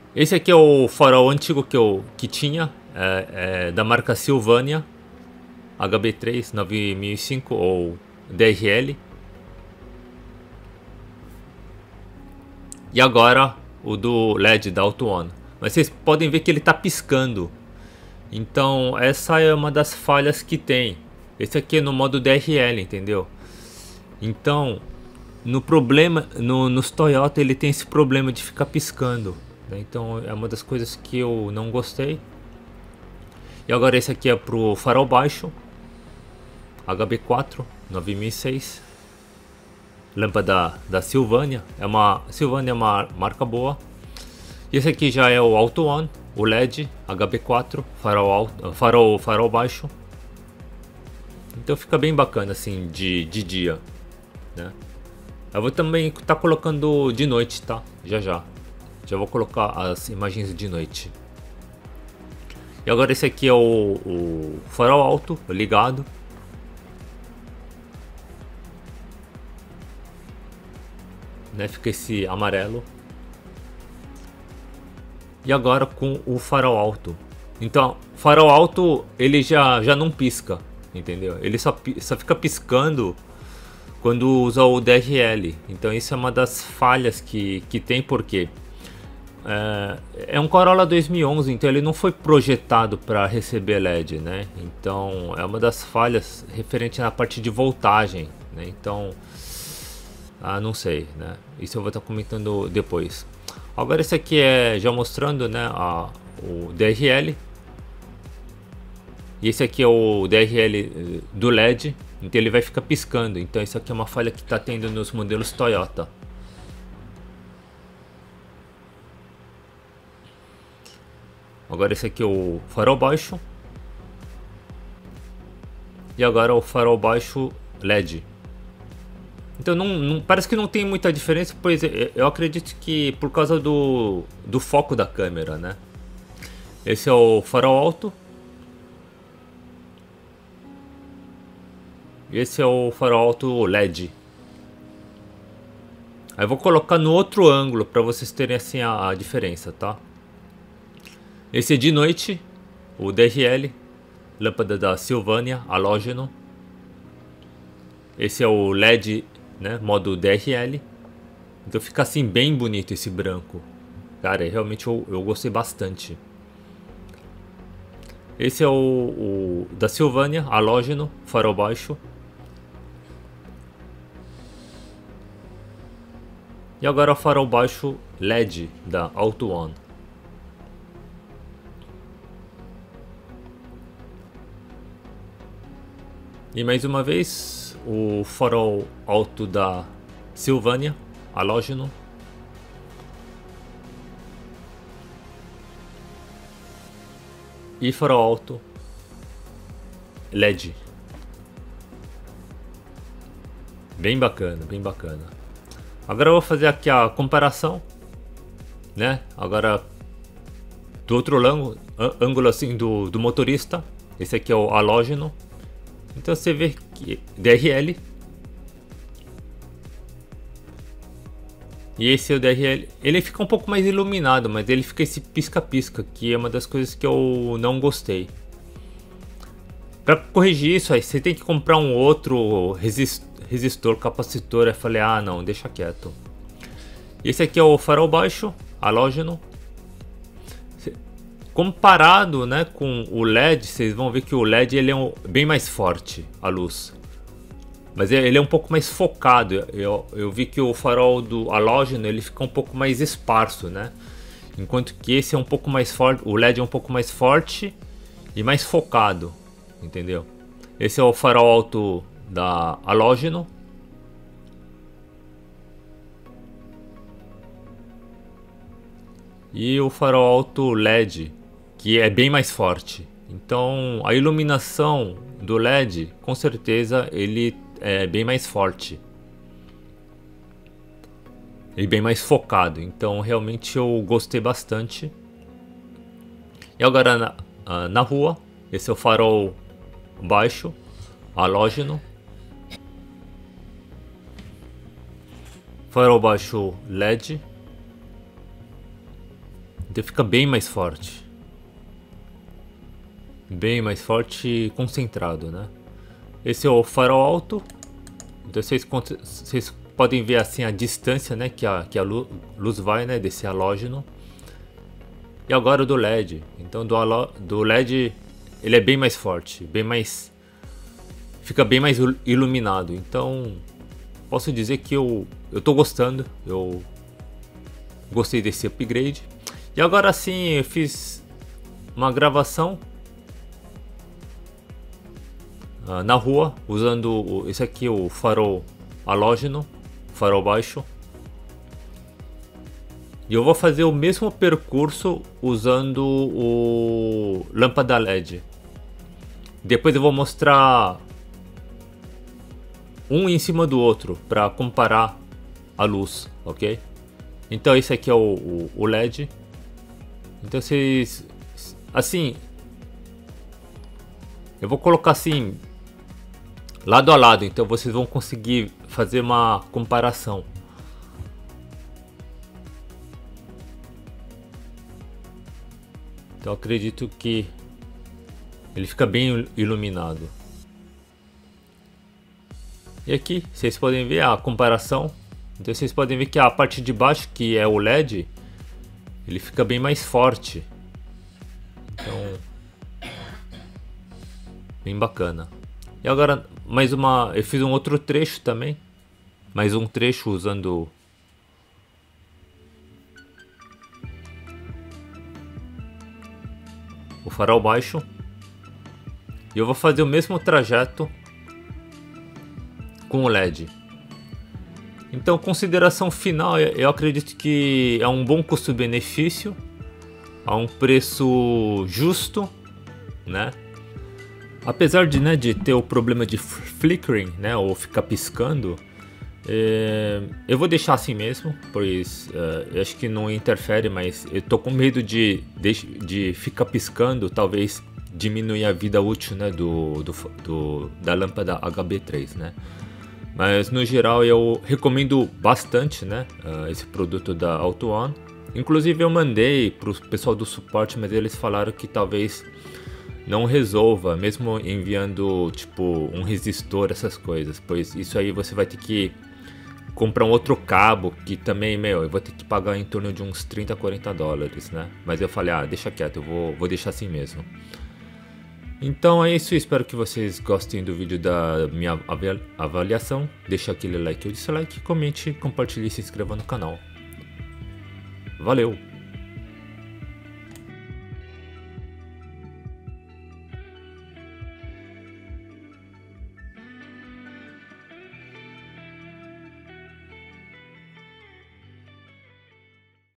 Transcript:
Esse aqui é o farol antigo que tinha, da marca Sylvania HB3 9005 ou DRL. E agora o do LED da Auto One. Mas vocês podem ver que ele está piscando. Então essa é uma das falhas que tem. Esse aqui é no modo DRL, entendeu? Então nos Toyota ele tem esse problema de ficar piscando, né? Então é uma das coisas que eu não gostei. E agora esse aqui é pro farol baixo, HB4 9006, lâmpada da Sylvania. Sylvania é uma marca boa. E esse aqui já é o Auto One, o LED HB4, farol baixo. Então fica bem bacana assim de dia, né? Eu vou também estar colocando de noite, tá? Já vou colocar as imagens de noite. E agora esse aqui é o farol alto ligado. Né? Fica esse amarelo. E agora com o farol alto. Então, farol alto ele já não pisca, entendeu? Ele só fica piscando quando usa o DRL. Então isso é uma das falhas que tem, porque é um Corolla 2011, então ele não foi projetado para receber LED, né? Então é uma das falhas referente na parte de voltagem, né? Então, não sei, né? Isso eu vou estar comentando depois. Agora esse aqui é já mostrando, né, o DRL. E esse aqui é o DRL do LED, então ele vai ficar piscando. Então isso aqui é uma falha que está tendo nos modelos Toyota. Agora esse aqui é o farol baixo. E agora o farol baixo LED. Então parece que não tem muita diferença, pois eu acredito que por causa do foco da câmera, né? Esse é o farol alto. E esse é o farol alto LED. Aí eu vou colocar no outro ângulo para vocês terem assim a diferença, tá? Esse é de noite, o DRL, lâmpada da Sylvania, halógeno. Esse é o LED, né, modo DRL. Então fica assim bem bonito esse branco. Cara, realmente eu gostei bastante. Esse é o da Sylvania, halógeno, farol baixo. E agora o farol baixo LED da Auto One. E mais uma vez o farol alto da Sylvania, halógeno. E farol alto LED. Bem bacana, bem bacana. Agora eu vou fazer aqui a comparação, né? Agora do outro ângulo assim do motorista. Esse aqui é o halógeno. Então você vê que DRL. E esse é o DRL. Ele fica um pouco mais iluminado, mas ele fica esse pisca-pisca, que é uma das coisas que eu não gostei. Para corrigir isso aí, você tem que comprar um outro resistor, capacitor. Eu falei, não, deixa quieto. Esse aqui é o farol baixo, halógeno. Comparado, né, com o LED, vocês vão ver que o LED ele é bem mais forte, a luz. Mas ele é um pouco mais focado. Eu vi que o farol do halógeno ele fica um pouco mais esparso, né? Enquanto que esse é um pouco mais forte, o LED é um pouco mais forte e mais focado, entendeu? Esse é o farol alto da halógeno. E o farol alto LED, que é bem mais forte. Então a iluminação do LED, com certeza ele é bem mais forte e bem mais focado. Então realmente eu gostei bastante. E agora na rua, esse é o farol baixo, halógeno. Farol baixo LED. Então fica bem mais forte. Bem mais forte e concentrado, né? Esse é o farol alto. Então vocês podem ver assim a distância, né, que a luz vai, né, desse halógeno. E agora do LED. Então do LED ele é bem mais forte, bem mais, fica bem mais iluminado. Então posso dizer que eu tô gostando. Eu gostei desse upgrade. E agora sim eu fiz uma gravação na rua usando esse aqui, o farol halógeno, farol baixo. E eu vou fazer o mesmo percurso usando o lâmpada LED. Depois eu vou mostrar um em cima do outro para comparar a luz, ok? Então esse aqui é o LED. Então vocês, assim, eu vou colocar assim lado a lado, então vocês vão conseguir fazer uma comparação. Então eu acredito que ele fica bem iluminado. E aqui vocês podem ver a comparação. Então vocês podem ver que a parte de baixo, que é o LED, ele fica bem mais forte. Então, bem bacana. E agora mais uma, eu fiz um outro trecho também. Mais um trecho usando o farol baixo. E eu vou fazer o mesmo trajeto com o LED. Então, consideração final, eu acredito que é um bom custo-benefício, a um preço justo, né? Apesar de ter o problema de flickering, né, ou ficar piscando, eu vou deixar assim mesmo, pois eu acho que não interfere, mas eu tô com medo de ficar piscando, talvez diminuir a vida útil, né, da lâmpada HB3, né? Mas no geral eu recomendo bastante, né, esse produto da AutoOne. Inclusive eu mandei para o pessoal do suporte, mas eles falaram que talvez não resolva, mesmo enviando tipo um resistor, essas coisas, pois isso aí você vai ter que comprar um outro cabo, que também, eu vou ter que pagar em torno de uns 30 a 40 dólares, né? Mas eu falei, deixa quieto, eu vou deixar assim mesmo. Então é isso, espero que vocês gostem do vídeo da minha avaliação. Deixa aquele like ou dislike, comente, compartilhe e se inscreva no canal. Valeu!